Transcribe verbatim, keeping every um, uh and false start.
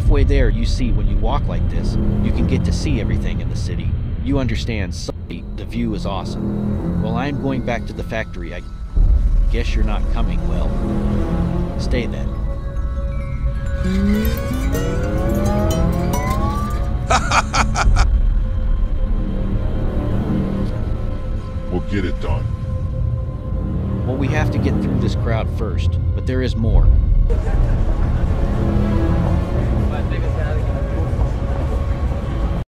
halfway there, you see, when you walk like this, you can get to see everything in the city. You understand, sorry, the view is awesome. Well, I'm going back to the factory. I guess you're not coming. Well, stay then. We'll get it done. Well, we have to get through this crowd first, but there is more.